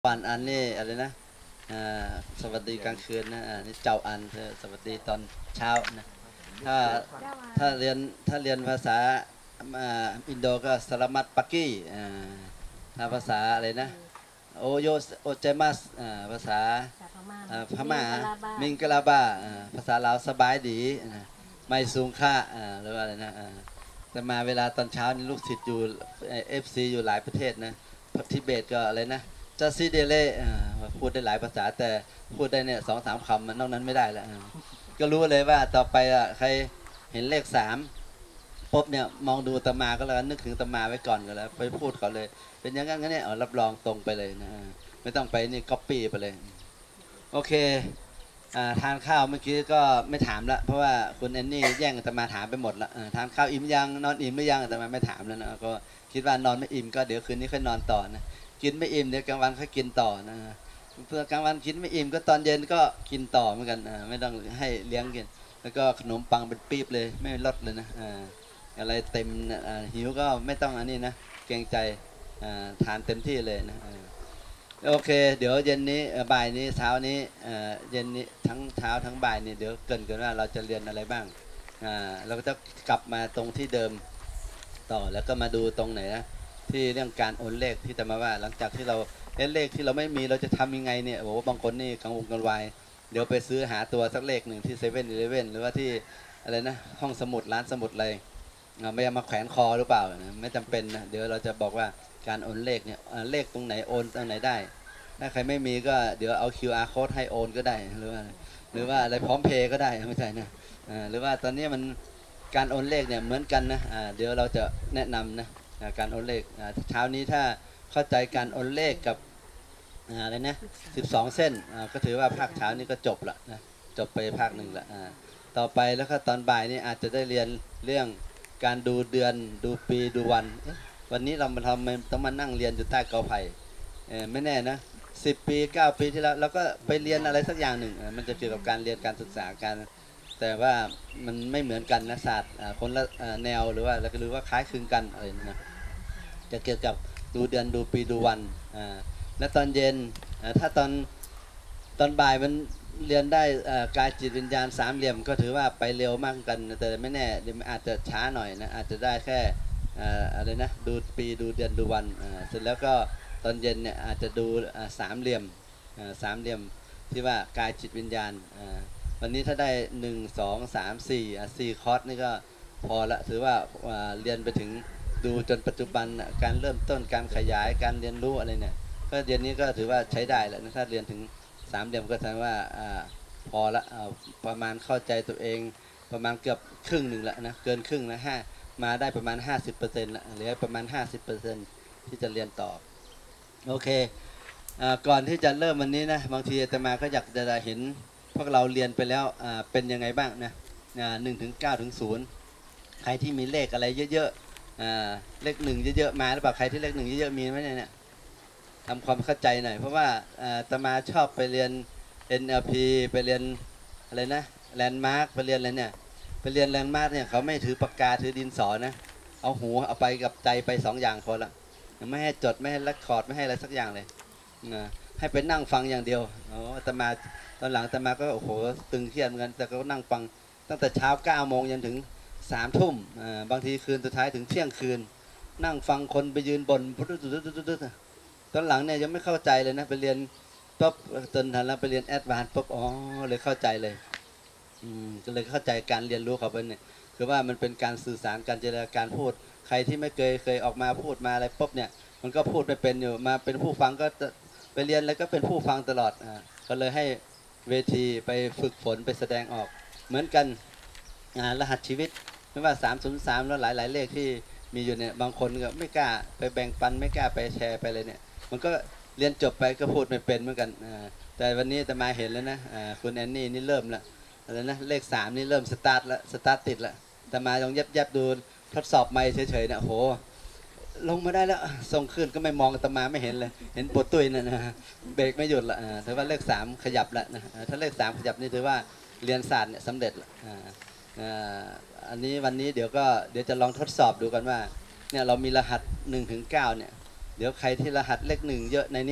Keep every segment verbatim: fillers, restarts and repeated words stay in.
วันอันนี่อะไรนะสวัสดีกลางคืนนะนี่เจ้าอันเธอสวัสดีตอนเช้านะถ้าถ้าเรียนถ้าเรียนภาษาอินโดก็สลามัตปักกี้ถ้าภาษาอะไรนะโอโยโอเจมัสภาษาพม่ามิงกลาบาภาษาลาวสบายดีไม่สูงค่าหรือว่าอะไรนะแต่มาเวลาตอนเช้านี่ลูกศิษย์อยู่เอฟซีอยู่หลายประเทศนะทิเบตก็อะไรนะจะซีเดเล่พูดได้หลายภาษาแต่พูดได้เนี่ยสองสามคำมันนอกนั้นไม่ได้แล้วก็รู้เลยว่าต่อไปอ่ะใครเห็นเลขสามปุ๊บเนี่ยมองดูตมาก็แล้วนึกถึงตมาไว้ก่อนก็แล้วไปพูดก่อนเลยเป็นอย่างนั้นงั้นเนี่ยรับรองตรงไปเลยนะไม่ต้องไปนี่ก๊อปปี้ไปเลยโอเคทานข้าวเมื่อกี้ก็ไม่ถามละเพราะว่าคุณแอนนี่แย่งตมาถามไปหมดละทานข้าวอิ่มยังนอนอิ่มหรือยังตมาไม่ถามแล้วนะก็คิดว่านอนไม่อิ่มก็เดี๋ยวคืนนี้ค่อยนอนต่อนะกินไม่อิ่มเดี๋ยวกลางวันค่อยกินต่อนะเพื่อกลางวันกินไม่อิ่มก็ตอนเย็นก็กินต่อเหมือนกันไม่ต้องให้เลี้ยงกินแล้วก็ขนมปังเป็นปี๊บเลยไม่ลดเลยนะอะไรเต็มหิวก็ไม่ต้องอันนี้นะเกรงใจทานเต็มที่เลยนะโอเคเดี๋ยวเย็นนี้บ่ายนี้เช้านี้เย็นนี้ทั้งเช้าทั้งบ่ายนี้เดี๋ยวเกินกันว่าเราจะเรียนอะไรบ้างเราก็จะกลับมาตรงที่เดิมต่อแล้วก็มาดูตรงไหนนะที่เรื่องการโอนเลขที่จะมาว่าหลังจากที่เราเล่นเลขที่เราไม่มีเราจะทำยังไงเนี่ยโอ้โหบางคนนี่กังวลกังวายเดี๋ยวไปซื้อหาตัวสักเลขหนึ่งที่เซเว่นอีเลฟเว่นหรือว่าที่อะไรนะห้องสมุดร้านสมุดอะไรไม่เอามาแขวนคอหรือเปล่านะไม่จำเป็นนะเดี๋ยวเราจะบอกว่าการโอนเลขเนี่ยเลขตรงไหนโอนตรงไหนได้ถ้าใครไม่มีก็เดี๋ยวเอา คิว อาร์ code ให้โอนก็ได้หรือว่าหรือว่าอะไรพร้อมเพย์ก็ได้ไม่ใช่นะหรือว่าตอนนี้มันการโอนเลขเนี่ยเหมือนกันนะเดี๋ยวเราจะแนะนำนะการโอนเลขเช้านี้ถ้าเข้าใจการโอนเลขกับอะไรนะสิบสองเส้นก็ถือว่าภาคเช้านี้ก็จบละนะจบไปภาคหนึ่งละต่อไปแล้วก็ตอนบ่ายนี่อาจจะได้เรียนเรื่องการดูเดือนดูปีดูวันวันนี้เรามาทำต้องมานั่งเรียนอยู่ใต้กอไผ่ไม่แน่นะสิบปีเก้าปีที่แล้วเราก็ไปเรียนอะไรสักอย่างหนึ่งมันจะเกี่ยวกับการเรียนการศึกษาการแต่ว่ามันไม่เหมือนกันนะศาสตร์คนละแนวหรือว่าหรือว่าคล้ายคลึงกันอะไรนะจะเกี่ยวกับดูเดือนดูปีดูวันและตอนเย็นถ้าตอนตอนบ่ายมันเรียนได้กายจิตวิญญาณสามเหลี่ยมก็ถือว่าไปเร็วมากกันแต่ไม่แน่อาจจะช้าหน่อยนะอาจจะได้แค่อะไรนะดูปีดูเดือนดูวันเสร็จแล้วก็ตอนเย็นเนี่ยอาจจะดูสามเหลี่ยมสามเหลี่ยมที่ว่ากายจิตวิญญาณวันนี้ถ้าได้หนึ่งสองสามสี่สี่คอร์สนี่ก็พอละถือว่าเรียนไปถึงดูจนปัจจุบันการเริ่มต้นการขยายการเรียนรู้อะไรเนี่ยก็เรียนนี้ก็ถือว่าใช้ได้แล้วนะถ้าเรียนถึงสามเหลี่ยมก็แสดงว่าพอละประมาณเข้าใจตัวเองประมาณเกือบครึ่งหนึ่งละนะเกินครึ่งนะห้ามาได้ประมาณ ห้าสิบเปอร์เซ็นต์ ละเหลือประมาณ ห้าสิบเปอร์เซ็นต์ ที่จะเรียนต่อโอเคก่อนที่จะเริ่มวันนี้นะบางทีอาตมาก็อยากจะเห็นพวกเราเรียนไปแล้วเป็นยังไงบ้างนะหนึ่งถึงเก้าถึงศูนย์ใครที่มีเลขอะไรเยอะๆเลขหนึ่งเยอะๆมาหรือเปล่าใครที่เลขหนึ่งเยอะๆมีไหมเนี่ยทำความเข้าใจหน่อยเพราะว่าอาตมาชอบไปเรียน เอ็น แอล พี ไปเรียนอะไรนะแลนด์มาร์กไปเรียนอะไรเนี่ยไปเรียนแลนด์มาร์กเนี่ยเขาไม่ถือปากกาถือดินสอนะเอาหูเอาไปกับใจไปสองอย่างคนละไม่ให้จดไม่ให้เรคคอร์ดไม่ให้อะไรสักอย่างเลยนะให้ไปนั่งฟังอย่างเดียวอ๋ออาตมาตอนหลังอาตมาก็โอ้โหตึงเครียดเหมือนกันแต่ก็นั่งฟังตั้งแต่เช้าเก้าโมงยันถึงสามทุ่มบางทีคืนสุดท้ายถึงเที่ยงคืนนั่งฟังคนไปยืนบนตอนหลังเนี่ยยังไม่เข้าใจเลยนะไปเรียนปุ๊บจนทันแล้วไปเรียนแอดวานซ์ปุ๊บอ๋อเลยเข้าใจเลยอืมก็เลยเข้าใจการเรียนรู้เขาเป็นเนี่ยคือว่ามันเป็นการสื่อสารการเจรจาการพูดใครที่ไม่เคยเคยออกมาพูดมาอะไรปุ๊บเนี่ยมันก็พูดไม่เป็นอยู่มาเป็นผู้ฟังก็ไปเรียนแล้วก็เป็นผู้ฟังตลอดอ่าก็เลยให้เวทีไปฝึกฝนไปแสดงออกเหมือนกันอ่ารหัสชีวิตไม่ว่าสามศูนย์สามแล้วหลายๆเลขที่มีอยู่เนี่ยบางคนก็ไม่กล้าไปแบ่งปันไม่กล้าไปแชร์ไปเลยเนี่ยมันก็เรียนจบไปก็พูดไม่เป็นเหมือนกันแต่วันนี้จะมาเห็นแล้วนะคุณแอนนี่นี่เริ่มละอะไรนะเลขสามนี่เริ่มสตาร์ทแล้วสตาร์ทติดแล้วแต่มาลองยับยับดูทดสอบไม่เฉยๆเนี่ยโหลงมาได้แล้วส่งขึ้นก็ไม่มองตมาไม่เห็นเลยเห็นปวดตุ้ยนะนะเบรกไม่หยุดละถือว่าเลขสามขยับแล้วนะถ้าเลขสามขยับนี่ถือว่าเรียนศาสตร์เนี่ยสำเร็จละอันนี้วันนี้เดี๋ยวก็เดี๋ยวจะลองทดสอบดูกันว่าเนี่ยเรามีรหัสหนึ่งถึงเก้าเนี่ยเดี๋ยวใครที่รหัสเลขหนึ่งเยอะในนี้ใ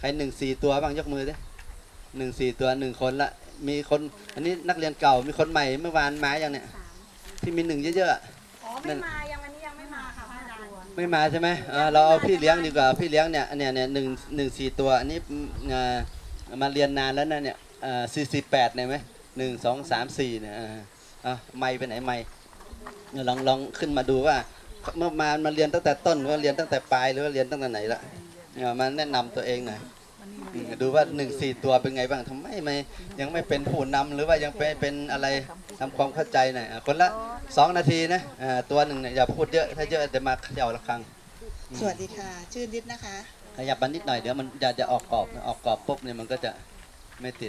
รหนึ่งสี่ตัวบ้างยกมือดิหนึ่งสี่ตัวหนึ่งคนละมีคนอันนี้นักเรียนเก่ามีคนใหม่เมื่อวานมาอย่างเนี้ยที่มีหนึ่งเยอะๆอ๋อไม่มายังวันนี้ยังไม่มาค่ะพระอาจารย์ไม่มาใช่ไหมเราเอาพี่เลี้ยงดีกว่าพี่เลี้ยงเนี่ยเนี่ยเนี่ยหนึ่งหนึ่งสี่ตัวอันนี้มาเรียนนานแล้วนะเนี่ยสี่สี่แปดเนี่ยไหมหนึ่งสองสามสี่เนี่ยอ่ะไม่ไปไหนไม่ลองลองขึ้นมาดูว่าเมื่อมามาเรียนตั้งแต่ต้นหรือว่าเรียนตั้งแต่ปลายหรือว่าเรียนตั้งแต่ไหนละมาแนะนำตัวเองหน่อยดูว่าหนึ่งสี่ตัวเป็นไงบ้างทำไมไม่ยังไม่เป็นผู้นำหรือว่ายังเป็นเป็นอะไรทำความเข้าใจหน่อยคนละสองนาทีนะตัวหนึ่งเนี่ยอย่าพูดเยอะถ้าเยอะเดี๋ยวมาเขย่าระฆังสวัสดีค่ะชื่อนิดนะคะขยับมันนิดหน่อยเดี๋ยวมันจะจะออกกรอบออกกรอบปุ๊บเนี่ยมันก็จะไม่ติด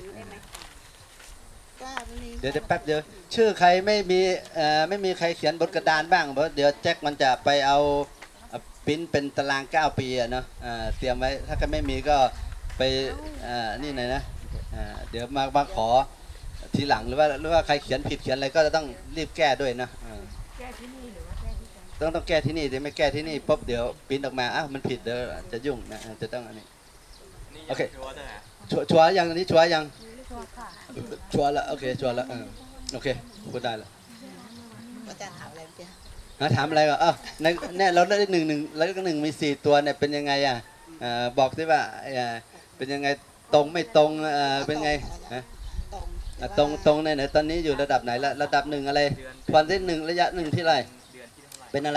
เดี๋ยวแป๊บเดียวชื่อใครไม่มีไม่มีใครเขียนบนกระดานบ้างเพราะเดี๋ยวแจ็คมันจะไปเอาปิ้นเป็นตารางเก้าปีอะเนาะเตรียมไว้ถ้าใครไม่มีก็ไปนี่หน่อยนะเดี๋ยวมามาขอทีหลังหรือว่าหรือว่าใครเขียนผิดเขียนอะไรก็จะต้องรีบแก้ด้วยนะแก้ที่นี่หรือว่าแก้ที่ไหนต้องต้องแก้ที่นี่เดี๋ยวไม่แก้ที่นี่ปุ๊บเดี๋ยวปิ้นออกมาอ้าวมันผิดเดี๋ยวจะยุ่งนะจะต้องอันนี้โอเคชัวชัวยังอันนี้ชัวยังชัวแล้วโอเคชัวแล้วโอเคพูดได้แล้วอาจารย์ถามอะไรเมื่อกี้นะถามอะไรก็เออในเนี่ยเราได้หนึ่งหนึ่งแล้วก็หนึ่งมีสี่ตัวเนี่ยเป็นยังไงอ่ะบอกสิว่าเป็นยังไงตรงไม่ตรงเป็นไงตรงตรงในไหนตอนนี้อยู่ระดับไหนละระดับหนึ่งอะไรวันที่หนึ่งระยะหนึ่งที่ไรเป็นอะไร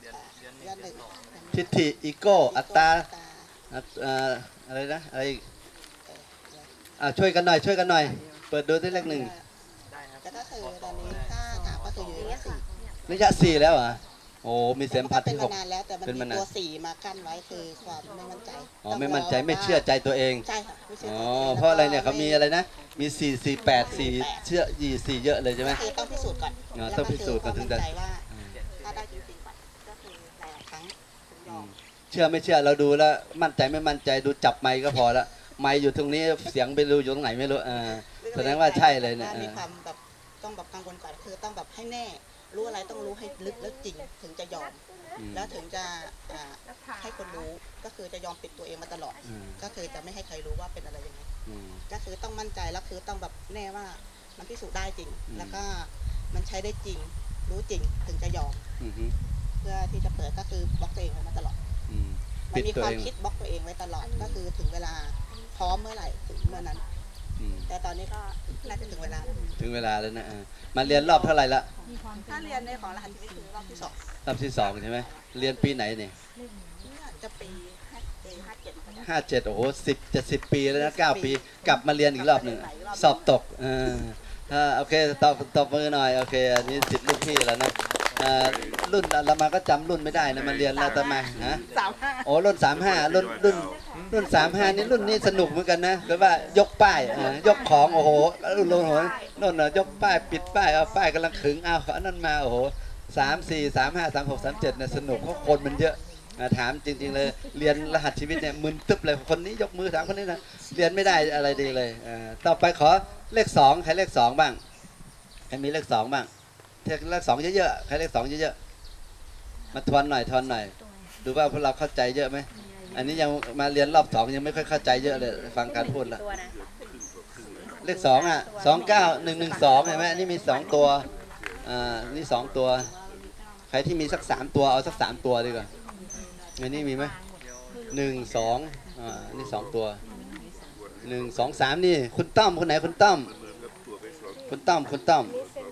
ทิฏฐิอีโก้อัตตาอะไรนะอะไรช่วยกันหน่อยช่วยกันหน่อยเปิดดูที่เลขหนึ่งแล้วก็คือตอนนี้ถ้าถามก็คืออยู่ระยะสี่ระยะสี่แล้วอ่ะโอ้มีเสียมพัดที่หกเป็นมานานแล้วแต่มันมีตัวสี่มากั้นไว้คือความไม่มั่นใจอ๋อไม่มั่นใจไม่เชื่อใจตัวเองใช่ค่ะไม่เชื่ออ๋อเพราะอะไรเนี่ยเขามีอะไรนะมีสี่สี่แปดสี่เชื่อยี่สี่เยอะเลยใช่ไหมคือต้องพิสูจน์ก่อนอ๋อต้องพิสูจน์ก่อนถึงจะถ้าได้จริงๆก่อนก็คือหลายครั้งเชื่อไม่เชื่อเราดูแล้วมั่นใจไม่มั่นใจดูจับไมค์ก็พอละไมค์อยู่ตรงนี้เสียงไปรู้อยู่ตรงไหนไม่รู้อ่าแสดงว่าใช่เลยเนี่ยมีความแบบต้องแบบกังวลก่อนคือต้องแบบให้แน่รู้อะไรต้องรู้ให้ลึกและจริงถึงจะยอมแล้วถึงจะให้คนรู้ก็คือจะยอมปิดตัวเองมาตลอดก็คือจะไม่ให้ใครรู้ว่าเป็นอะไรยังไงก็คือต้องมั่นใจแล้วคือต้องแบบแน่ว่ามันพิสูจน์ได้จริงแล้วก็มันใช้ได้จริงรู้จริงถึงจะยอมเพื่อที่จะเปิดก็คือบล็อกตัวเองไว้มาตลอดมันมีความคิดบล็อกตัวเองไว้ตลอดก็คือถึงเวลาพร้อมเมื่อไหร่ถึงเมื่อนั้นแต่ตอนนี้ก็น่าจะถึงเวลาถึงเวลาแล้วนะมาเรียนรอบเท่าไหร่ละถ้าเรียนในของรหัสชีวิตคือรอบที่สองรอบที่สองใช่ไหมเรียนปีไหนเนี่ยจะปีห้าเจ็ดห้าเจ็ดโอ้โหสิบจะสิบปีแล้วนะเก้าปีกลับมาเรียนอีกรอบหนึ่งสอบตกอ่าโอเคตบตบมือหน่อยโอเคอันนี้สิทธิ์รุ่นพี่แล้วนะรุ่นเรามาก็จำรุ่นไม่ได้นะมาเรียนแล้วแต่มาฮะโอ้รุ่นสามห้ารุ่นรุ่นรุ่นสามห้านี่รุ่นนี้สนุกเหมือนกันนะคือว่ายกป้ายยกของโอ้โหรุ่นรุ่นรุ่นยกป้ายปิดป้ายเอาป้ายกำลังขึงเอาอันนั้นมาโอ้โหสามสี่สามห้าสามหกสามเจ็ดเนี่ยสนุกเพราะคนมันเยอะถามจริงๆเลยเรียนรหัสชีวิตเนี่ยมึนตึ๊บเลยคนนี้ยกมือถามคนนี้นะเรียนไม่ได้อะไรดีเลยต่อไปขอเลขสองใครเลขสองบ้างใครมีเลขสองบ้างเลขสองเยอะๆใครเลขสองเยอะๆมาทวนหน่อยทวนหน่อยดูว่าพวกเราเข้าใจเยอะไหมอันนี้ยังมาเรียนรอบสองยังไม่ค่อยเข้าใจเยอะเลยฟังการพูดละเลขสองอ่ะสองเก้าหนึ่งหนึ่งสองเห็นไหมนี่มีสองตัวอ่านี่สองตัวใครที่มีสักสามตัวเอาสักสามตัวดีกว่าอันนี้มีไหมหนึ่งสองอ่านี่สองตัวหนึ่งสองสามนี่คุณต้อมคนไหนคุณต้อมคุณต้อมคุณต้อม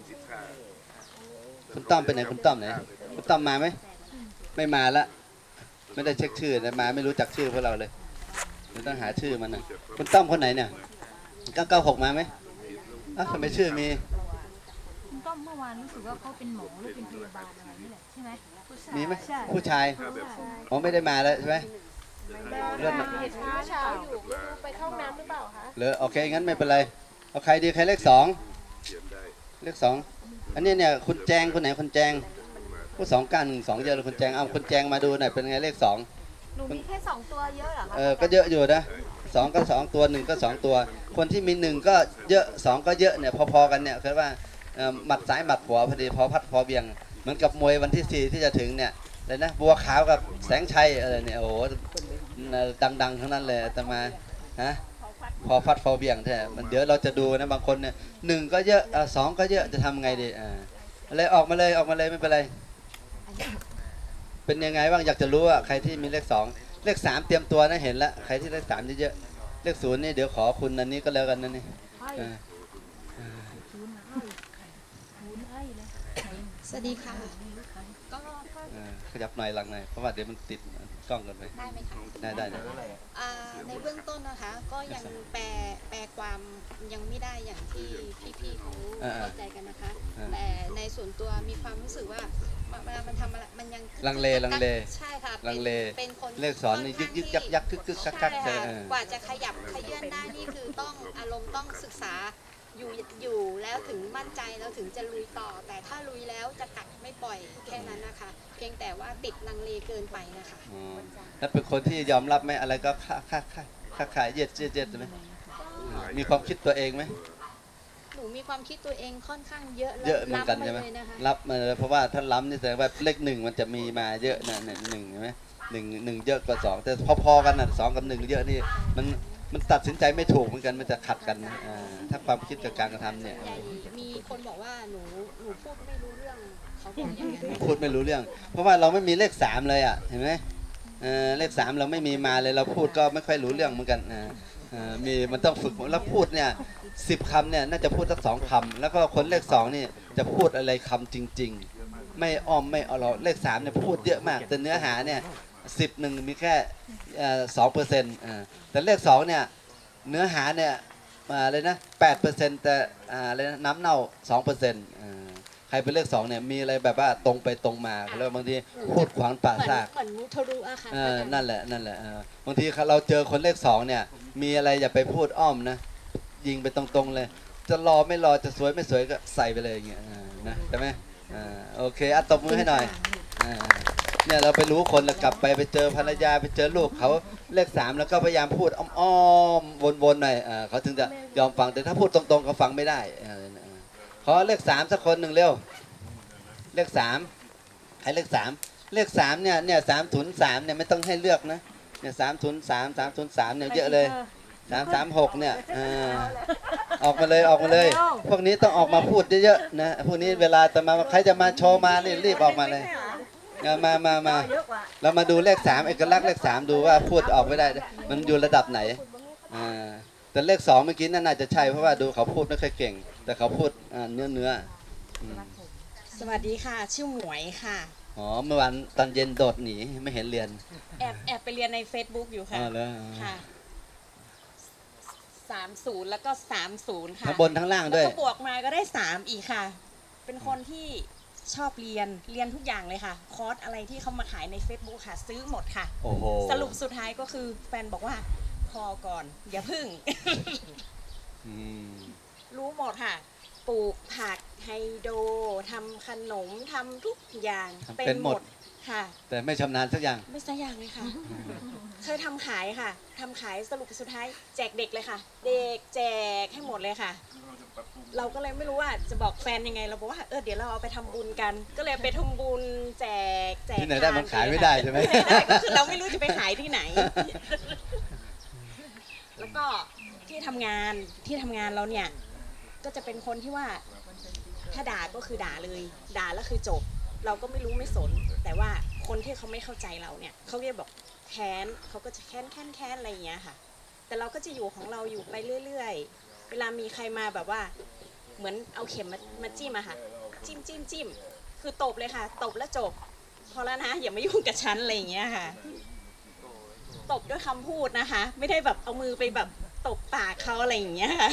คุณต้อมไปไหนคุณต้อมไหนคุณต้อมมาไหมไม่มาละไม่ได้เช็คชื่อนะมาไม่รู้จักชื่อพวกเราเลยเราต้องหาชื่อมันนะคุณต้อมคนไหนเนี่ยเก้าเก้าหกมาไหมอ้าวทำไมชื่อมีคุณต้อมเมื่อวานรู้สึกว่าเขาเป็นหมอหรือเป็นพยาบาลอะไรนี่แหละใช่ไหมมีไหมผู้ชายอ๋อไม่ได้มาแล้วใช่ไหมเลื่อนเช้าอยู่ไม่รู้ไปเข้าน้ำหรือเปล่าคะเหรอโอเคงั้นไม่เป็นไรเอาใครดีใครเลขสองเลขสองอันนี้เนี่ยคุณแจงคนไหนคุณแจงผู้สองการหนึ่งสองเยอะเลยคุณแจงเอาคุณแจงมาดูหน่อยเป็นไงเลขสองหนูมีแค่สองตัวเยอะเหรอคะเออก็เยอะอยู่นะสองก็สองตัวหนึ่งก็สองตัวคนที่มีหนึ่งก็เยอะสองก็เยอะเนี่ยพอๆกันเนี่ยคือว่าหมัดซ้ายหมัดขวาพอดีพอพัดพอเบียงเหมือนกับมวยวันที่สี่ที่จะถึงเนี่ยเลยนะบัวขาวกับแสงชัยอะไรเนี่ยโอ้โหดังๆทั้งนั้นเลยแต่มาฮะพอฟัดพอเบี่ยงแท้มันเดี๋ยวเราจะดูนะบางคนเนี่ยหนึ่งก็เยอะอ่ะสองก็เยอะจะทำไงดีอ่าอะไรออกมาเลยออกมาเลยไม่เป็นไรเป็นยังไงบ้างอยากจะรู้อ่ะใครที่มีเลขสองเลขสามเตรียมตัวนะเห็นแล้วใครที่เลขสามเยอะๆเลขศูนย์นี่เดี๋ยวขอคุณอันนี้ก็แล้วกันนะนี่อ่าสวัสดีค่ะก็อ่าขยับหน่อยหลังหน่อยเพราะว่าเดี๋ยวมันติดกล้องกันไปได้ไหมคะได้ได้ได้อ่าในเบื้องต้นนะคะ ก็ยังแปลแปลความยังไม่ได้อย่างที่พี่ๆเขาเข้าใจกันนะคะ แต่ในส่วนตัวมีความรู้สึกว่าเวลามันทำอะไรมันยังลังเลลังเลใช่ค่ะลังเลเป็นคนเลขสอนนี่ยึกยึกยักยักคึกคึกคักคักใช่เอค่ะอกว่าจะขยับขยื่นได้นี่คือต้องอารมณ์ต้องศึกษาอยู่อยู่แล้วถึงมั่นใจแล้วถึงจะลุยต่อ แต่ถ้าลุยแล้วจะกัดไม่ปล่อยแค่นั้นนะคะ เพียงแต่ว่าติดลังเลเกินไปนะคะอ๋อแล้วเป็นคนที่ยอมรับไหมอะไรก็ค่าค่าค่าค่าขายเย็ดเย็ดเย็ดไหมมีความคิดตัวเองไหมหนูมีความคิดตัวเองค่อนข้างเยอะเยอะเหมือนกันใช่ไหมล้ำาเลยนะคะรับมาเลยเพราะว่าถ้าล้ำนี่แสดงว่าเลขหนึ่งมันจะมีมาเยอะนะหนึ่งหนึ่งใช่ไหมหนึ่งหนึ่งเยอะกว่าสองแต่พอๆกันนะสองกับหนึ่งเยอะนี่มันมันตัดสินใจไม่ถูกเหมือนกันมันจะขัดกันนะอ่าถ้าความคิดกับการกระทำเนี่ยใหญ่มีคนบอกว่าหนูหนูพูดไม่รู้เรื่องเขาบอกอย่างนั้นพูดไม่รู้เรื่อง เพราะว่าเราไม่มีเลขสามเลยอ่ะเห็นไหมเออเลขสามเราไม่มีมาเลยเราพูดก็ไม่ค่อยรู้เรื่องเหมือนกันอ่าเออมีมันต้องฝึกแล้วพูดเนี่ยสิบคำเนี่ยน่าจะพูดสักสองคำแล้วก็คนเลขสองนี่จะพูดอะไรคำจริง ๆ ไม่อ้อมไม่เอาเราเลขสามเนี่ยพูดเยอะมากแต่เนื้อหาเนี่ยสิบหนึ่งมีแค่สองเปอร์เซ็นต์แต่เลขสองเนี่ยเนื้อหาเนี่ยอะไรนะแปดเปอร์เซ็นต์แต่อะไรนะน้ำเน่าสองเปอร์เซ็นต์ใครเป็นเลขสองเนี่ยมีอะไรแบบว่าตรงไปตรงมาแล้วบางทีพูดขวางป่าซากเหมือนมุทะลุอะค่ะเออนั่นแหละนั่นแหละเออบางทีเราเจอคนเลขสองเนี่ยมีอะไรอย่าไปพูดอ้อมนะยิงไปตรงๆเลย จะรอไม่รอจะสวยไม่สวยก็ใส่ไปเลยอย่างเงี้ยอ่านะใช่ไหมอ่าโอเคอ่ะตบมือให้หน่อยอ่าเนี่ยเราไปรู้คนแล้วกลับไปไปเจอภรรยาไปเจอลูกเขาเลขสามแล้วก็พยายามพูดอ้อมๆวนๆหน่อยอ่าเขาถึงจะยอมฟังแต่ถ้าพูดตรงๆเขาฟังไม่ได้อ่าขอเลขสามสักคนหนึ่งเร็วเลขสามใครเลขสามเลขสามเนี่ยเนี่ยสามศูนย์สามเนี่ยไม่ต้องให้เลือกนะเนี่ยสามศูนย์สามสามศูนย์สามเนี่ยเยอะเลยสามสามหกเนี่ยอ่าออกมาเลยออกมาเลย พวกนี้ต้องออกมาพูดเยอะๆนะพวกนี้เวลาจะมาใครจะมาโชว์มานี่รีบออกมาเลยมามามาเรามาดูเลขสามเอกลักษณ์เลขสามดูว่าพูดออกไม่ได้มันอยู่ระดับไหนอ่าแต่เลขสองเมื่อกี้นั่นน่าจะใช่เพราะว่าดูเขาพูดไม่ค่อยเก่งแต่เขาพูดเนื้อเนื้อสวัสดีค่ะ ชื่อหมวยค่ะอ๋อเมื่อวานตอนเย็นโดดหนีไม่เห็นเรียนแอบแอบไปเรียนใน Facebook อยู่ค่ะอ๋อแล้วค่ะสามศูนย์แล้วก็สามศูนย์ค่ะทั้งบนทั้งล่างด้วยแล้วก็บวกมาก็ได้สามอีกค่ะ เป็นคนที่ชอบเรียนเรียนทุกอย่างเลยค่ะ คอร์สอะไรที่เขามาขายใน Facebook ค่ะ ซื้อหมดค่ะโอ้โหสรุปสุดท้ายก็คือแฟนบอกว่าพอก่อน อย่าพึ่งอืมรู้หมดค่ะ ปลูกผักไฮโดรทำขนมทำทุกอย่างทำเป็นหมดค่ะแต่ไม่ชำนาญสักอย่างไม่สักอย่างเลยค่ะ เคยทำขายค่ะทำขายสรุปสุดท้ายแจกเด็กเลยค่ะ เด็กแจกให้หมดเลยค่ะ เราก็เลยไม่รู้ว่าจะบอกแฟนยังไง เราบอกว่าเออเดี๋ยวเราเอาไปทำบุญกัน ก็เลยไปทำบุญแจกแจกที่ไหนได้มันขายไม่ได้ใช่ไหมไม่ได้ก็คือเราไม่รู้จะไปขายที่ไหน แล้วก็ที่ทำงานที่ทำงานเราเนี่ยก็จะเป็นคนที่ว่าถ้าด่าก็คือด่าเลย ด่าแล้วคือจบ เราก็ไม่รู้ไม่สน แต่ว่าคนที่เขาไม่เข้าใจเราเนี่ยเขาเรียกบอกแค้นเขาก็จะแค้นแค้นแค้นอะไรอย่างเงี้ยค่ะ แต่เราก็จะอยู่ของเราอยู่ไปเรื่อยๆเวลามีใครมาแบบว่าเหมือนเอาเข็มมามาจิ้มอะค่ะจิ้มจิ้มจิ้มคือตบเลยค่ะตบแล้วจบพอแล้วนะอย่ามายุ่งกับฉันอะไรอย่างเงี้ยค่ะตบด้วยคำพูดนะคะ ไม่ได้แบบเอามือไปแบบตบปากเขาอะไรอย่างเงี้ยค่ะ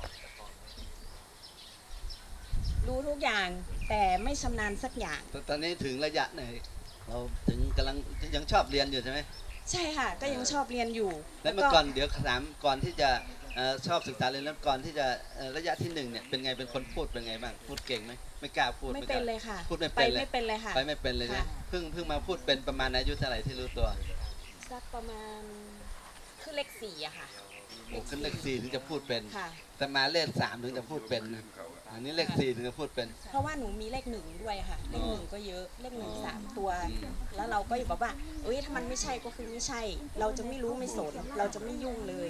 รู้ทุกอย่างแต่ไม่ชำนาญสักอย่างตอนนี้ถึงระยะไหนเราถึงกำลังยังชอบเรียนอยู่ใช่ไหมใช่ค่ะก็ยังชอบเรียนอยู่แล้วเมื่อก่อนเดี๋ยวถามก่อนที่จะเอ่อชอบศึกษาเรียนแล้วก่อนที่จะเอ่อระยะที่หนึ่งเนี่ยเป็นไงเป็นคนพูดเป็นไงบ้างพูดเก่งไหมไม่กล้าพูดไม่กเป็นล้าเลยค่ะพูดไม่ไปเป็นเลยไม่เป็นเลยค่ะไปไม่เป็นเลยนะค่ะเพิ่งเพิ่งมาพูดเป็นประมาณอายุเท่าไหร่ที่รู้ตัวสักประมาณคือเลขสี่อะค่ะโอ้ขึ้นเลขสี่ถึงจะพูดเป็นค่ะแต่มาเลขสามถึงจะพูดเป็นนะอันนี้เลขสี่ถึงจะพูดเป็นเพราะว่าหนูมีเลขหนึ่งด้วยค่ะเลขหนึ่งก็เยอะเลขหนึ่งสามตัวอืมแล้วเราก็อยู่แบบว่าเอ้ยถ้ามันไม่ใช่ก็คือไม่ใช่ เราจะไม่รู้ไม่สนเราจะไม่ยุ่งเลยอืม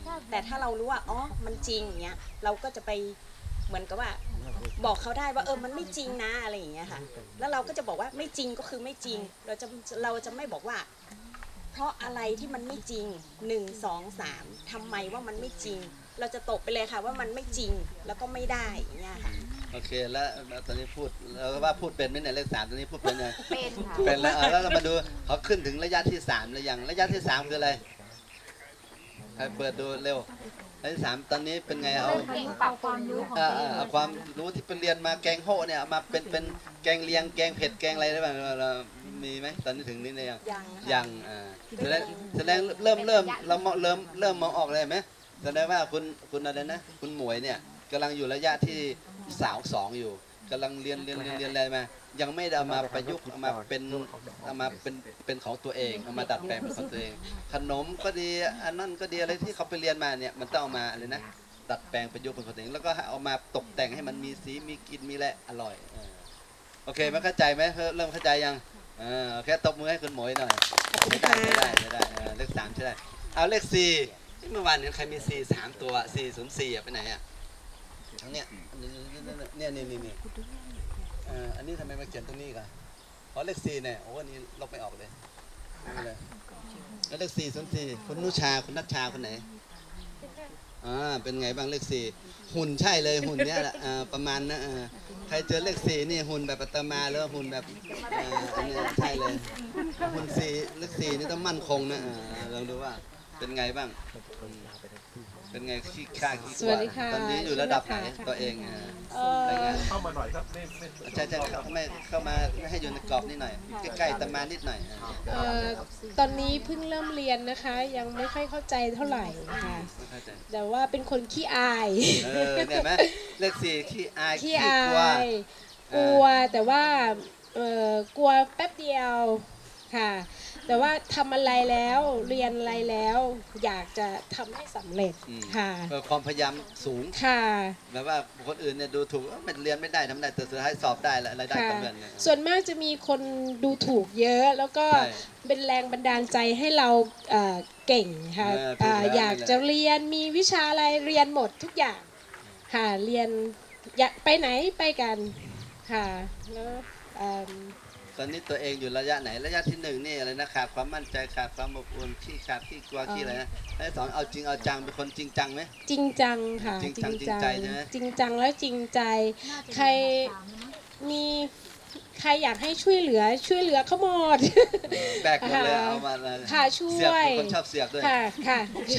แต่ถ้าเรารู้ว่าอ๋อมันจริงอย่างเงี้ยเราก็จะไปเหมือนกับว่าบอกเขาได้ว่าเออมันไม่จริงนะอะไรอย่างเงี้ยค่ะแล้วเราก็จะบอกว่าไม่จริงก็คือไม่จริงเราจะเราจะไม่บอกว่าเพราะอะไรที่มันไม่จริงหนึ่งสองสามทำไมว่ามันไม่จริงเราจะตกไปเลยค่ะว่ามันไม่จริงแล้วก็ไม่ได้อย่างเงี้ยค่ะโอเคแล้วตอนนี้พูดเราว่าพูดเป็นไหมเนี่ยเลขสามตอนนี้พูดเป็นยังเป็นค่ะเป็นแล้วแล้วเรามาดูเขาขึ้นถึงระยะที่สามแล้วยังระยะที่สามคืออะไรใครเปิดดูเร็วระยะที่สามตอนนี้เป็นไงเอาเก่งปรับความรู้ของเอ่อตัวเองเอาความรู้ที่เป็นเรียนมาแกงโฮะเนี่ยเอามาเป็นเป็นแกงเลียงแกงเผ็ดแกงอะไรได้บ้างเรามีไหมตอนนี้ถึงนี่เนี่ยยังยังค่ะยังอ่าแสดงแสดงเริ่มเริ่มเรามองเริ่มเริ่มมองออกเลยไหมแสดงว่าคุณคุณอะไรนะคุณหมวยเนี่ยกำลังอยู่ระยะที่สาวสองอยู่กำลังเรียนเรียนเรียนเรียนอะไรมายังไม่ได้เอามาประยุกต์เอามาเป็นเอามาเป็นเป็นของตัวเองเอามาดัดแปลงเป็นของตัวเอง ขนมก็ดีอันนั้นก็ดีอะไรที่เขาไปเรียนมาเนี่ยมันต้องเอามาเลยนะดัดแปลงประยุกต์เป็นของตัวเองแล้วก็เอามาตกแต่งให้มันมีสีมีกลิ่นมีและอร่อยเออโอเคมันเข้าใจไหมเริ่มเข้าใจยังเออแค่ตบมือให้คุณหมวยหน่อยไม่ได้ไม่ได้ไม่ได้เออเลขสามใช่ได้เอาเลขสี่เมื่อวานเห็นใครมีสี่สามตัวสี่ศูนย์สี่ไปไหนอ่ะเนี่ยเนี่ยนี่นี่นี่เอออันนี้ทำไมมาเขียนตรงนี้กันเพราะเลขสี่เนี่ยโอ้อันนี้ลบไม่ออกเลยนี่เลยแล้วเลขสี่ศูนย์สี่คุณนุชาคุณนัชชาคนไหนอ่าเป็นไงบ้างเลขสี่หุ่นใช่เลยหุ่นเนี้ยแหละอ่าประมาณนะอ่าใครเจอเลขสี่นี่หุ่นแบบปัตตมาแล้วหุ่นแบบอ่าอันนี้ใช่เลยหุ่นสี่เลขสี่นี่ต้องมั่นคงนะอ่าลองดูว่าเป็นไงบ้างเป็นไงขี้ข้าขี้กลัวตอนนี้อยู่ระดับไหนตัวเองอ่าเข้ามาหน่อยครับใช่ใช่เข้าไม่เข้ามาให้อยู่ในกรอบนิดหน่อยใกล้ๆตะมานิดหน่อยเอ่อตอนนี้เพิ่งเริ่มเรียนนะคะ ยังไม่ค่อยเข้าใจเท่าไหร่ค่ะแต่ว่าเป็นคนขี้อายเออเนี่ยไหมเลขสี่ขี้อายขี้อากลัวยกลัวแต่ว่าเอ่อกลัวแป๊บเดียวค่ะ แต่ว่าทำอะไรแล้วเรียนอะไรแล้วอยากจะทำให้สำเร็จค่ะเออความพยายามสูงค่ะแบบว่าคนอื่นเนี่ยดูถูกไม่เรียนไม่ได้ทำได้แต่สุดท้ายสอบได้แล้วอะไรได้ค่ะสำเร็จเนี่ยส่วนมากจะมีคนดูถูกเยอะแล้วก็ใช่เป็นแรงบันดาลใจให้เราเอ่อเก่งค่ะเออถูกอ่าแล้วอยากนี่แหละจะเรียนมีวิชาอะไรเรียนหมดทุกอย่างค่ะเรียนอยากไปไหนไปกันค่ะแล้วเอิ่มตอนนี้ตัวเองอยู่ระยะไหนระยะที่หนึ่งนี่อะไรนะขาดความมั่นใจขาดความอบอุ่นขี้ขาดขี้กลัวขี้อะไรนะระยะสองเอาจริงเอาจังเป็นคนจริงจังไหมจริงจังค่ะจริงจังจริงใจใช่ไหมจริงจังแล้วจริงใจ ใครมีใครอยากให้ช่วยเหลือช่วยเหลือเขาหมดแบกหมดเลยเอามาเลยค่ะช่เสียบวยเป็นคนชอบเสียบด้วยค่ะค่ะ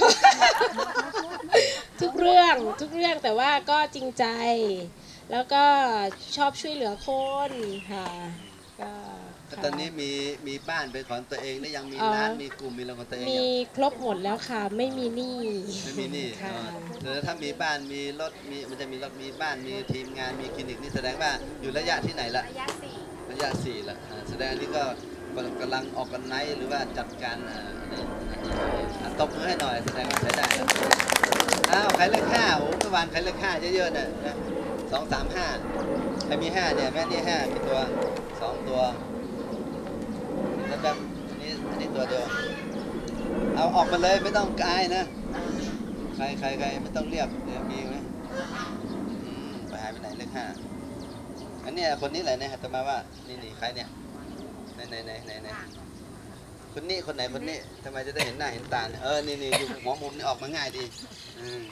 ทุกเรื่องทุกเรื่องแต่ว่าก็จริงใจ แล้วก็ชอบช่วยเหลือคนค่ะก็ค่ะตอนนี้มีมีบ้านเป็นของตัวเองแล้วยังมีอ๋อร้านมีกลุ่มมีอะไรของตัวเองมียังครบหมดแล้วค่ะ ไม่มีหนี้ไม่มีหนี่ค่ะแต่ถ้ามีบ้านมีรถมีมันจะมีรถมีบ้านมีทีมงานมีคลินิกนี่แสดงว่าอยู่ระยะที่ไหนละระยะสี่ระยะสี่ละอ่าแสดงอันนี้ก็กำลังออกกันไนหรือว่าจัดการอ่าอันนี้อ่าตบมือให้หน่อยแสดงว่าใช้ได้แล้วอ้าวใครเลขห้าโอ้เมื่อวานใครเลขห้าเยอะๆเนี่ยนะสองสามห้าใครมีห้าเนี่ยแม่นี่ห้ากี่ตัวสองตัวแล้วแบบอันนี้อันนี้ตัวเดียวเอาออกมาเลยไม่ต้องกายนะใครใครใครไม่ต้องเรียกเดี๋ยวมีไหมอืมไปหายไปไหนเลขห้าอันเนี้ยคนนี้แหละเนี่ยแต่มาว่านี่นี่ใครเนี่ยไหนไหนไหนไหนไหนคนนี้คนไหนคนนี้ทำไมจะได้เห็นหน้าเห็นตาเนี่ยเออนี่นี่อยู่หัวมุมนี่ออกมาง่ายดีอืม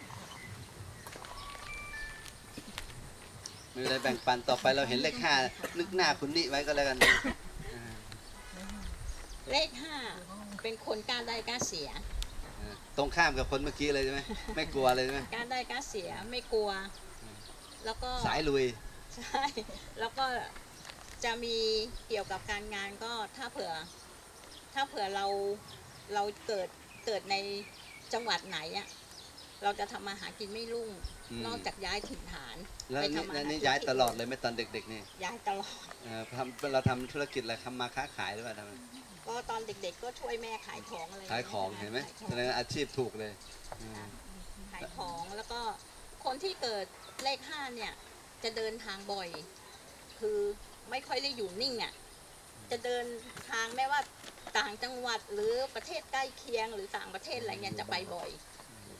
ไม่เป็นไรแบ่งปันต่อไปเราเห็นเลขห้านึกหน้าคุณนี่ไว้ก็แล้วกันอ่าเลขห้าเป็นคนกล้าได้กล้าเสียอ่าตรงข้ามกับคนเมื่อกี้เลยใช่ไหมไม่กลัวเลยใช่ไหมกล้าได้กล้าเสียไม่กลัว แล้วก็สายลุยใช่แล้วก็จะมีเกี่ยวกับการงานก็ถ้าเผื่อ ถ้าเผื่อเราเราเกิดเกิดในจังหวัดไหนอะเราจะทำมาหากินไม่รุ่งอืมนอกจากย้ายถิ่นฐานแล้วไปนี่ทำมาหานี่กินย้ายตลอดเลยไหมตอนเด็กๆนี่ย้ายตลอดเอ่อทำเราทำธุรกิจอะไรทำมาค้าขายหรือเปล่าทำไมก็ตอนเด็กๆก็ช่วยแม่ขายของอะไรขายของเห็นไหมขายขแสดงว่าอาชีพถูกเลยอืมขายของแล้วก็คนที่เกิดเลขห้าเนี่ย จะเดินทางบ่อย คือไม่ค่อยได้อยู่นิ่งอ่ะจะเดินทางไม่ว่าต่างจังหวัดหรือประเทศใกล้เคียงหรือต่างประเทศอะไรเงี้ยจะไปบ่อย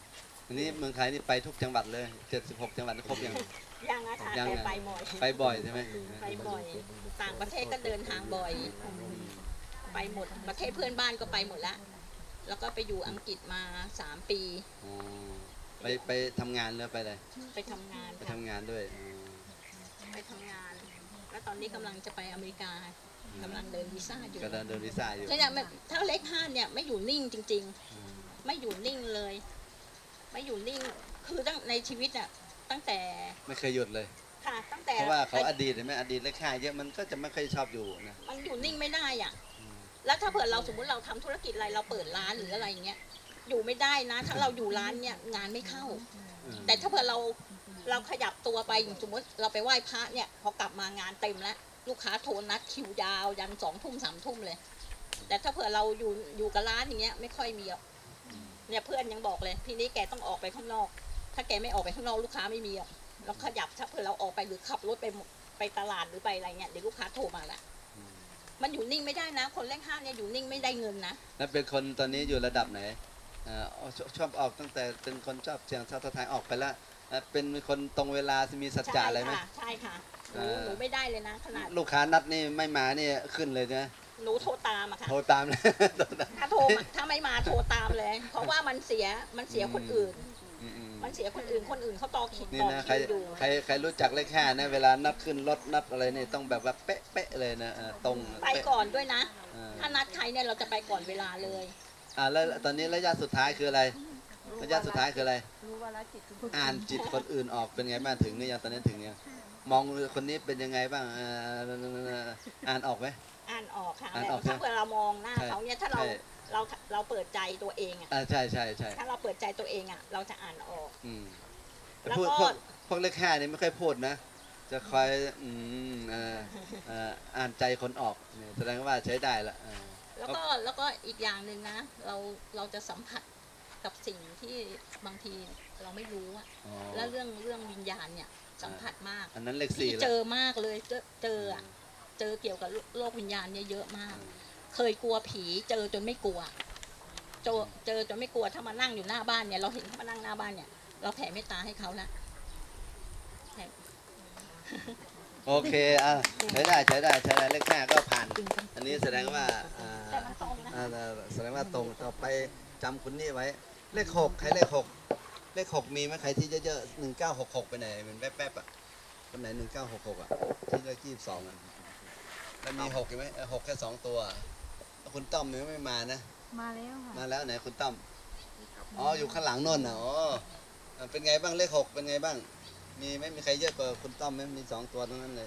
ทีนี้เมืองไทยนี่ไปทุกจังหวัดเลยเจ็ดสิบหกจังหวัดครบยังยังนะคะยังแต่อะไปบ่อยไปบ่อยใช่ไหมไปบ่อย ต่างประเทศก็เดินทางบ่อย ไปหมดประเทศเพื่อนบ้านก็ไปหมดละแล้วก็ไปอยู่อังกฤษมาสามปีอ๋อไปไปทำงานแล้วไปเลยไปทำงานไปค่ะทำงานด้วยอ๋อไปทำงาน แล้วตอนนี้กำลังจะไปอเมริกากำลังเดินวีซ่าอยู่ก็เดินเดินวีซ่าอยู่ใช่ไหมถ้าเลขห้าเนี่ยไม่อยู่นิ่งจริง ๆ ไม่อยู่นิ่งเลย ไม่อยู่นิ่งคือตั้งในชีวิตอ่ะตั้งแต่ไม่เคยหยุดเลยค่ะตั้งแต่เพราะว่าเขาอดีตเห็นไหมอดีตเลขค่าเยอะมันก็จะไม่ค่อยชอบอยู่นะมันอยู่นิ่งไม่ได้อ่ะ แล้วถ้าเผื่อเราสมมติเราทำธุรกิจอะไรเราเปิดร้านหรืออะไรอย่างเงี้ยอยู่ไม่ได้นะ ถ้าเราอยู่ร้านเนี่ยงานไม่เข้า แต่ถ้าเผื่อเราเราขยับตัวไปอย่างสมมติเราไปไหว้พระเนี่ยพอกลับมางานเต็มแล้วลูกค้าโทรนัดคิวยาวยันสองทุ่มสามทุ่มเลย แต่ถ้าเผื่อเราอยู่อยู่กับร้านอย่างเงี้ยไม่ค่อยมีอ่ะเนี่ยเพื่อนยังบอกเลยทีนี้แกต้องออกไปข้างนอก ถ้าแกไม่ออกไปข้างนอกลูกค้าไม่มีอ่ะเราขยับถ้าเผื่อเราออกไปหรือขับรถไปไปตลาดหรือไปอะไรเงี้ยเดี๋ยวลูกค้าโทรมาละมันอยู่นิ่งไม่ได้นะ คนเลขห้าเนี่ยอยู่นิ่งไม่ได้เงินนะแล้วเป็นคนตอนนี้อยู่ระดับไหนเอ่อชชอบออกตั้งแต่เป็นคนชอบเสียงชอบทายออกไปแล้วเอ่อเป็นคนตรงเวลามีสัจจะอะไรไหมค่ะใช่ค่ะหนูอ่าหนูไม่ได้เลยนะขนาดลูกค้านัดนี่ไม่มานี่ขึ้นเลยนะหนูโทรตามอะค่ะโทรตามเลยถ้าโทรมาถ้าไม่มาโทรตามเลย เพราะว่ามันเสียมันเสียคนอื่นอืมอืมมันเสียคนอื่นคนอื่นเขาต่อคิดนี่ต่อนะใครคิวอยู่ใครใครรู้จักเลขห้านะเวลานัดขึ้นรถนัดอะไรนี่ต้องแบบว่าเป๊ะเป๊ะเลยนะเออตรงไปเป๊ะก่อนด้วยนะเออถ้านัดใครเนี่ยเราจะไปก่อนเวลาเลยอ่าแล้วตอนนี้ระยะสุดท้ายคืออะไรระยะสุดท้ายคืออะไรรู้ว่าละจิตคืออ่านจิตคนอื่นออกเป็นไงบ้างถึงนี่ยังตอนนี้ถึงยังมองคนนี้เป็นยังไงบ้างเอ่ออ่านออกไหมอ่านออกค่ะอ่านออกถ้าเผื่อเรามองหน้าใช่เขาเนี่ยถ้าเราใช่เราเราเปิดใจตัวเองอะอ่าใช่ใช่ใช่ถ้าเราเปิดใจตัวเองอะเราจะอ่านออกอืมแต่แล้วพูดก็พวกพวกเลขห้านี่ไม่ค่อยพูดนะ จะคอยอืมเอ่อเอ่ออ่านใจคนออกเนี่ยแสดงว่าใช้ได้ละเออแล้วก็แล้วก็อีกอย่างหนึ่งนะ เราเราจะสัมผัสกับสิ่งที่บางทีเราไม่รู้อะอ๋อแล้วเรื่องเรื่องวิญญาณเนี่ยสัมผัสมากอันนั้นเลขที่สี่เจละอมากเลยเจอเจออะเจอเกี่ยวกับโลกวิญญาณเนี่ยเยอะมาก เคยกลัวผีเจอจนไม่กลัวเจอเจอจนไม่กลัวถ้ามานั่งอยู่หน้าบ้านเนี่ยเราเห็นเขามานั่งหน้าบ้านเนี่ยเราแผ่เมตตาให้เขาละแผ่โอเคอ่ะใช้ได้ใช้ได้ใช้ได้เลขห้าก็ผ่าน อันนี้แสดงว่าอ่าแต่มันตรงนะอ่าแสดงว่าตรงต่อไปจำคุณนี่ไว้ เลขหกใครเลขหกเลขหกมีไหมใครที่เยอะๆหนึ่งเก้าหกหกไปไหนมันแป๊บๆอ่ะคนไหนหนึ่งเก้าหกหกอ่ะที่เลขยี่สิบสองอ่ะแล้วมีหกใช่ไหมเออหกแค่สองตัวแล้วคุณต้อมยังไม่มานะมาแล้วค่ะมาแล้วไหนคุณต้อมอ๋ออยู่ข้างหลังโน่นน่ะอ๋ออ่ะเป็นไงบ้างเลขหกเป็นไงบ้าง มีไหมมีใครเยอะกว่าคุณต้อมไหมมีสองตัวทั้งนั้นเลย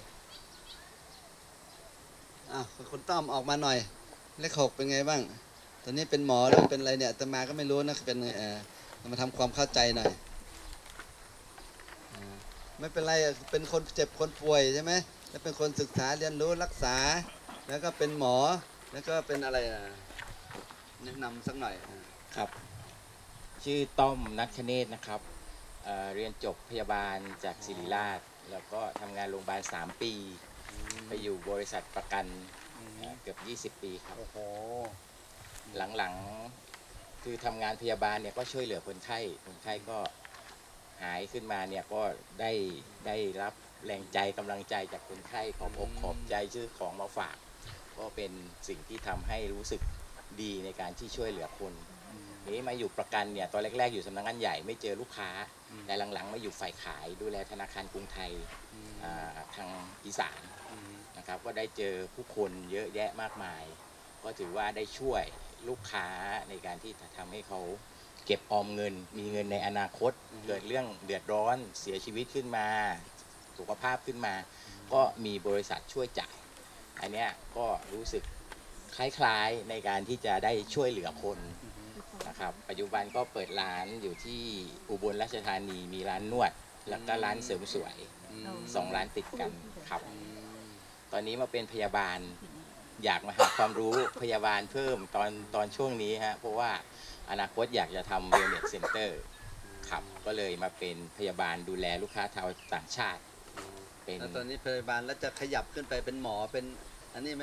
อ่ะคุณต้อมออกมาหน่อย เลขหกเป็นไงบ้าง ตอนนี้เป็นหมอหรือเป็นอะไรเนี่ยแต่มาก็ไม่รู้นะเป็นเออมาทำความเข้าใจหน่อยอ่าไม่เป็นไรอ่ะเป็นคนเจ็บคนป่วยใช่ไหมแล้วเป็นคนศึกษาเรียนรู้รักษา แล้วก็เป็นหมอแล้วก็เป็นอะไรอ่ะแนะนำสักหน่อยอ่ะครับชื่อต้อมนัทคเนศนะครับเอ่อเรียนจบพยาบาลจากศิริราช แล้วก็ทำงานโรงพยาบาลสามปี ไปอยู่บริษัทประกันเอ่อเกือบยี่สิบปีครับโอ้โหหลังๆคือทำงานพยาบาลเนี่ยก็ช่วยเหลือคนไข้คนไข้ก็หายขึ้นมาเนี่ยก็ได้ได้รับแรงใจกำลังใจจากคนไข้ขอบอกขอบใจชื่อของมาฝาก ก็เป็นสิ่งที่ทำให้รู้สึกดีในการที่ช่วยเหลือคนทีนี้มาอยู่ประกันเนี่ยตอนแรกๆอยู่สำนักงานใหญ่ไม่เจอลูกค้า แต่หลังๆมาอยู่ฝ่ายขายดูแลธนาคารกรุงไทยอ่าทางอีสานนะครับก็ได้เจอผู้คนเยอะแยะมากมาย ก็ถือว่าได้ช่วยลูกค้าในการที่จะทำให้เขาเก็บออมเงิน มีเงินในอนาคตเกิดเรื่องเดือดร้อนเสียชีวิตขึ้นมาสุขภาพขึ้นมา ก็มีบริษัทช่วยจ่าย อันเนี้ยก็รู้สึกคล้ายๆในการที่จะได้ช่วยเหลือคนนะครับปัจจุบันก็เปิดร้านอยู่ที่อุบลราชธานีมีร้านนวด แล้วก็ร้านเสริมสวยสองร้านติดกันครับ ตอนนี้มาเป็นพยาบาลอยากมาหาความรู้พยาบาลเพิ่มตอนตอนช่วงนี้ฮะเพราะว่าอนาคตอยากจะทำเวลเนสเซ็นเตอร์ครับก็เลยมาเป็นพยาบาลดูแลลูกค้าชาวต่างชาติเป็นแล้วตอนนี้พยาบาลแล้วจะขยับขึ้นไปเป็นหมอเป็นอันนี้ไหม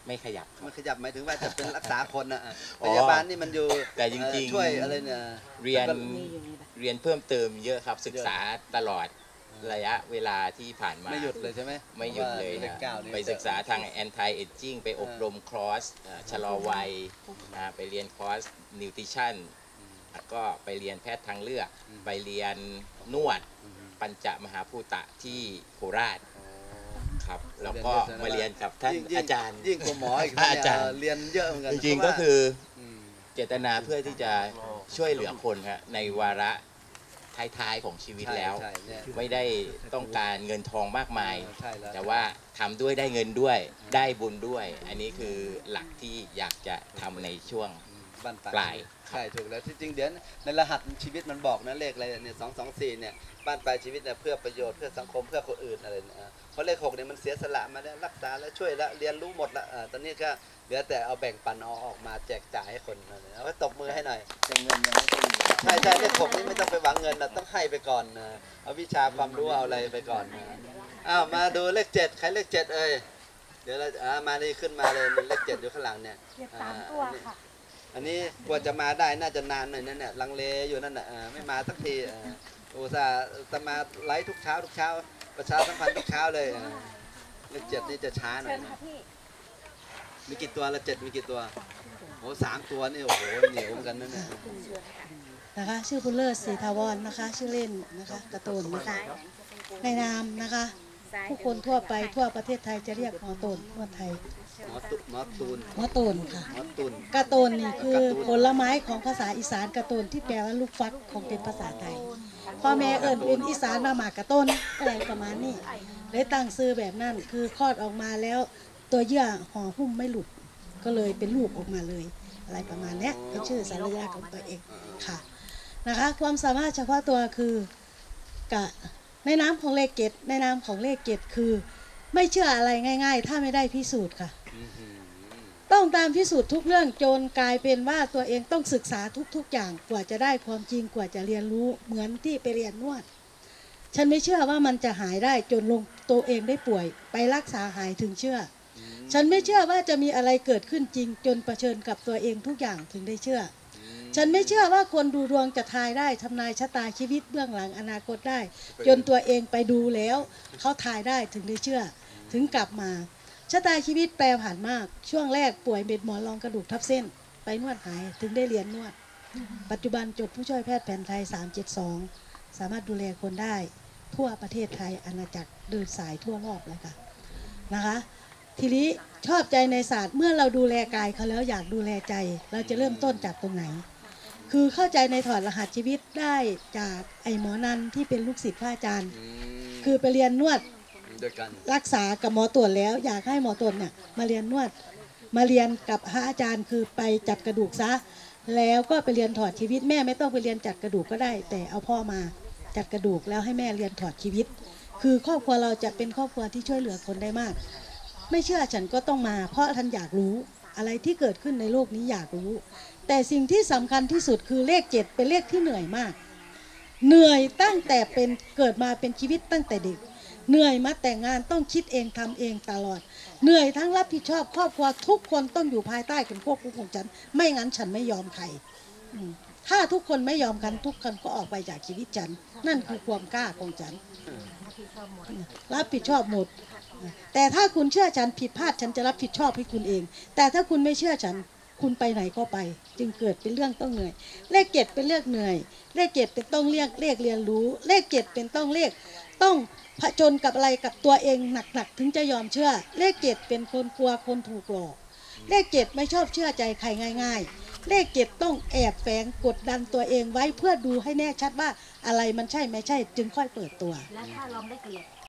ไม่ขยับครับมันขยับหมายถึงว่าจะเป็นรักษาคนนะอ๋พอยาบาลนี่มันอยู่แต่จริงๆช่วยอะไรเนี่ยเรียนแล้วก็เรียนเพิ่มเติมเยอะครับศึกษาตลอดระยะเวลาที่ผ่านมาไม่หยุดเลยใช่ไหมไม่หยุดเลยพราะว่านะเก้านี่ไปศึกษาทาง anti aging ไปอบรมคอร์สเอ่อชะลอวัยนะไปเรียนคอร์ส nutrition แล้วก็ไปเรียนแพทย์ทางเลือก ไปเรียนนวดปัญจมหาภูตะที่โคราชครับแล้วก็มาเรียนกับท่านยิ่งยิ่งอาจารย์ยิ่งกว่าหมออีกพระอาจารย์เรียนเยอะเหมือนกันจริงๆก็คือมเจตนาเพื่อที่จะช่วยเหลือคนครับในวาระท้ายๆของชีวิตแล้วใช่ใช่เนี่ยไม่ได้ต้องการเงินทองมากมายใช่แล้วแต่ว่าทำด้วยได้เงินด้วยได้บุญด้วย อันนี้คือหลักที่อยากจะทำในช่วงบ้านปลายปลายใช่ถูกแล้วที่จริงเดี๋ยวในรหัสชีวิตมันบอกนะเลขอะไรเนี่ยสองสองสี่เนี่ยบ้านปลายชีวิตเนี่ยเพื่อประโยชน์เพื่อสังคมเพื่อคนอื่นอะไรเนี่ยอ่าเพราะเลขหกเนี่ยมันเสียสละมาแล้วรักษาแล้วช่วยแล้วเรียนรู้หมดละอ่าตอนนี้ก็เหลือแต่เอาแบ่งปันเอาออกมาแจกจ่ายให้คนนั่นแหละเอาไว้ตบมือให้หน่อยแต่เงินยังไม่ต้องมีใช่ใช่เลขหกนี่ไม่ต้องไปหวังเงินนะต้องให้ไปก่อนนะเอาวิชาความรู้เอาอะไรไปก่อนนะอ้าวมาดูเลขเจ็ดใครเลขเจ็ดเอ้ยเดี๋ยวเราอ่ามานี่ขึ้นมาเลยเลขเจ็ดอยู่ข้างหลังเนี่ยสามตัวค่ะอันนี้กว่าจะมาได้น่าจะนานหน่อยนั่นเนี่ยลังเลอยู่นั่นน่ะอ่าไม่มาสักทีอ่าอุตส่าห์จะมาไลฟ์ทุกเช้าทุกเช้าประชาสัมพันธ์ทุกเช้าเลยอ่าเลขเจ็ดนี่จะช้าหน่อยนะมีกี่ตัวละเจ็ดมีกี่ตัวโอ้สามตัวนี่โอ้โหเหนียวเหมือนกันนั่นเนี่ยนะคะชื่อบุญเลิศศรีทาวรนะคะ ชื่อเล่นนะคะการ์ตูนนะคะในนามนะคะผู้คนทั่วไปทั่วประเทศไทยจะเรียกหมอตูนทั่วไทยหมอตุหมอตูนหมอตูนค่ะหมอตุนการ์ตูนนี่คือผลไม้ของภาษาอีสานการ์ตูนที่แปลว่าลูกฟักของเป็นภาษาไทยพ่อแม่เอิ้นเป็นอีสานมาหมากกระต้นอะไรประมาณนี้เลยตั้งซื้อแบบนั้นคือคลอดออกมาแล้วตัวเยื่อห่อหุ้มไม่หลุดก็เลยเป็นลูกออกมาเลยอะไรประมาณนี้เป็นชื่อสารยาของตัวเองค่ะนะคะความสามารถเฉพาะตัวคือกะในน้ำของเลขเกตในน้ำของเลขเกตคือไม่เชื่ออะไรง่าย ๆ ถ้าไม่ได้พิสูจน์ค่ะต้องตามพิสูจน์ทุกเรื่องจนกลายเป็นว่าตัวเองต้องศึกษาทุกๆอย่างกว่าจะได้ความจริงกว่าจะเรียนรู้เหมือนที่ไปเรียนนวดฉันไม่เชื่อว่ามันจะหายได้จนลงตัวเองได้ป่วยไปรักษาหายถึงเชื่อฉันไม่เชื่อว่าจะมีอะไรเกิดขึ้นจริงจนเผชิญกับตัวเองทุกอย่างถึงได้เชื่อฉันไม่เชื่อว่าคนดูดวงจะทายได้ทำนายชะตาชีวิตเบื้องหลังอนาคตได้จนตัวเองไปดูแล้วเขาทายได้ถึงได้เชื่อถึงกลับมาชะตาชีวิตแปรผันมากช่วงแรกป่วยเป็นหมอนรองกระดูกทับเส้นไปนวดหายถึงได้เรียนนวดปัจจุบันจบผู้ช่วยแพทย์แผนไทยสามเจ็ดสองสามารถดูแลคนได้ทั่วประเทศไทยอาณาจักรเดินสายทั่วรอบเลยค่ะนะคะทีนี้ชอบใจในศาสตร์เมื่อเราดูแลกายเขาแล้วอยากดูแลใจเราจะเริ่มต้นจากตรงไหนคือเข้าใจในถอดรหัสชีวิตได้จากไอ้หมอนันที่เป็นลูกศิษย์พระอาจารย์คือไปเรียนนวดรักษากับหมอตรวจแล้วอยากให้หมอตรวจเนี่ยมาเรียนนวดมาเรียนกับพระอาจารย์คือไปจัดกระดูกซะแล้วก็ไปเรียนถอดชีวิตแม่ไม่ต้องไปเรียนจัดกระดูกก็ได้แต่เอาพ่อมาจัดกระดูกแล้วให้แม่เรียนถอดชีวิตคือครอบครัวเราจะเป็นครอบครัวที่ช่วยเหลือคนได้มากไม่เชื่อฉันก็ต้องมาเพราะท่านอยากรู้อะไรที่เกิดขึ้นในโลกนี้อยากรู้แต่สิ่งที่สำคัญที่สุดคือเลขเจ็ดเป็นเลขที่เหนื่อยมากเหนื่อยตั้งแต่เป็นเกิดมาเป็นชีวิตตั้งแต่เด็กเหนื่อยมาแต่งงานต้องคิดเองทำเองตลอดเหนื่อยทั้งรับผิดชอบครอบครัวทุกคนต้องอยู่ภายใต้การควบคุมของฉันไม่งั้นฉันไม่ยอมใครถ้าทุกคนไม่ยอมกันทุกคนก็ออกไปจากชีวิตฉันนั่นคือความกล้าของฉันรับผิดชอบหมดแต่ถ้าคุณเชื่อฉันผิดพลาดฉันจะรับผิดชอบให้คุณเองแต่ถ้าคุณไม่เชื่อฉันคุณไปไหนก็ไปจึงเกิดเป็นเรื่องต้องเหนื่อยเลขเจ็ดเป็นเลขเหนื่อยเลขเจ็ดเป็นต้องเรียกเลขเรียนรู้เลขเจ็ดเป็นต้องเลขต้องผจญกับอะไรกับตัวเองหนักๆถึงจะยอมเชื่อเลขเจ็ดเป็นคนกลัวคนถูกหลอกเลขเจ็ดไม่ชอบเชื่อใจใครง่ายๆเลขเจ็ดต้องแอบแฝงกดดันตัวเองไว้เพื่อดูให้แน่ชัดว่าอะไรมันใช่ไม่ใช่จึงค่อยเปิดตัวแล้วถ้าลองได้เกลียด